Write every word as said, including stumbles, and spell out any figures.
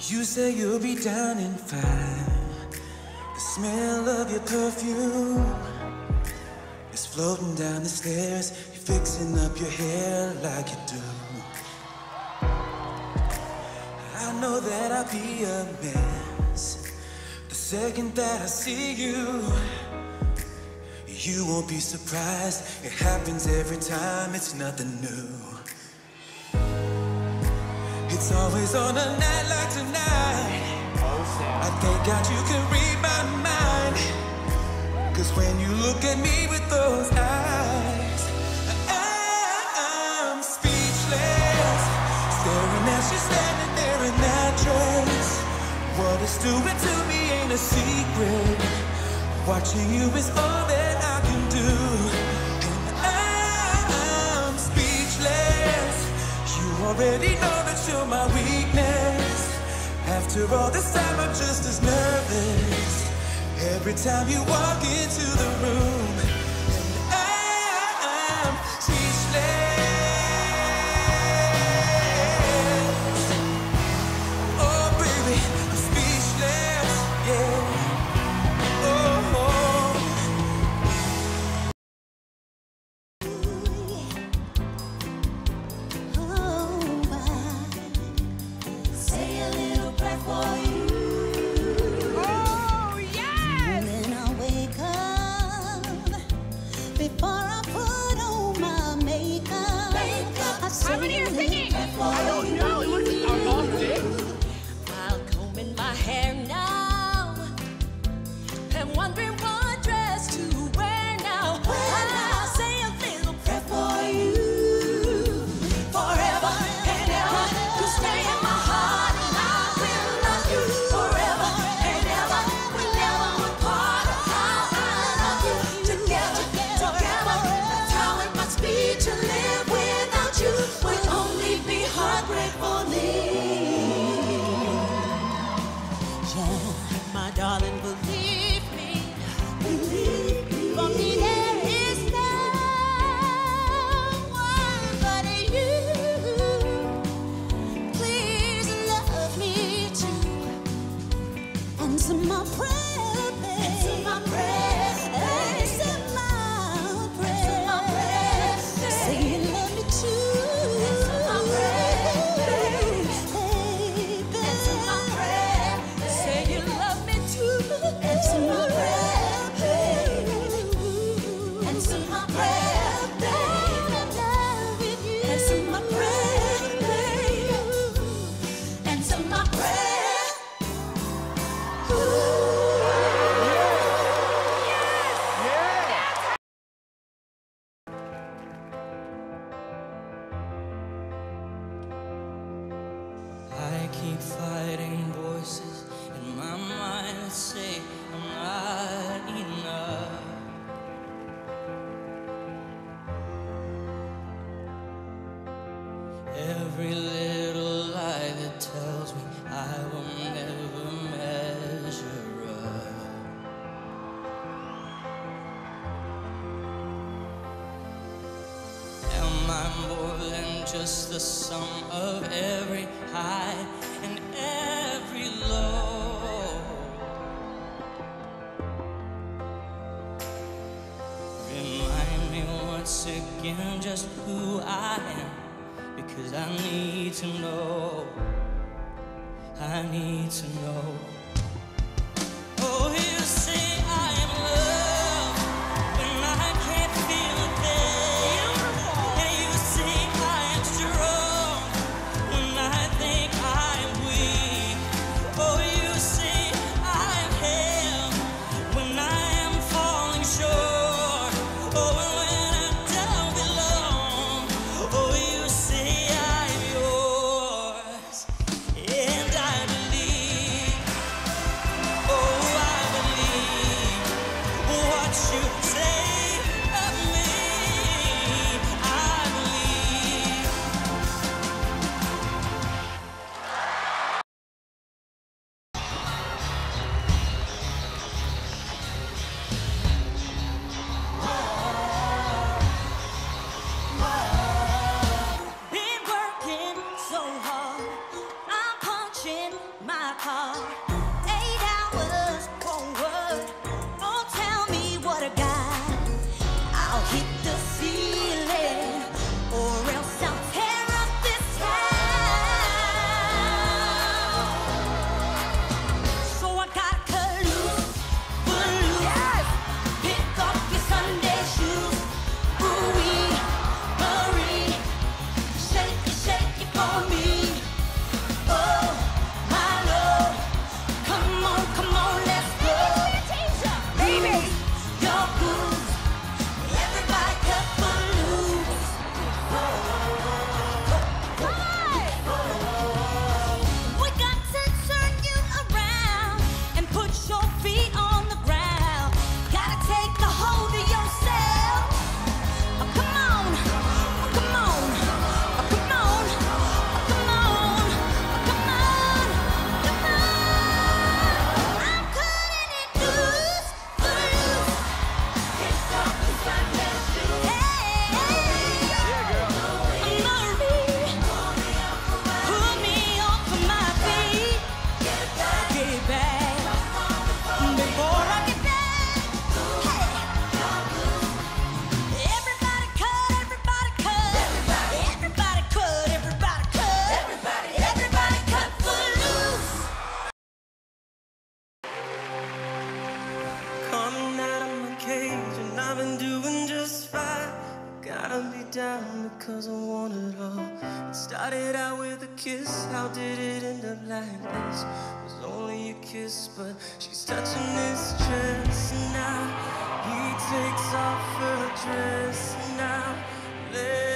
You say you'll be down in five. The smell of your perfume is floating down the stairs. You're fixing up your hair like you do. I know that I'll be a mess the second that I see you. You won't be surprised. It happens every time. It's nothing new. It's always on a night like tonight. I thank God you can read my mind. Cause when you look at me with those eyes, I'm speechless. Staring as she's standing there in that dress. What it's doing to me ain't a secret. Watching you is all that I can do. And I'm speechless. You already know that you're my weakness. After all this time I'm just as nervous every time you walk into the room. And I'm speechless. Oh baby, I'm speechless, yeah. Every little lie that tells me I will never measure up. Am I more than just the sum of every high and every low? Remind me once again just who I am. Because I need to know, I need to know. Oh, you say I am love when I can't feel a thing. And you say I am strong when I think I am weak. Oh, you say I am held when I am falling short. Oh, when I don't belong. Oh, you say I am yours, and I believe cause I want it all. It started out with a kiss, how did it end up like this? It was only a kiss, but she's touching his dress. And now he takes off her dress. And now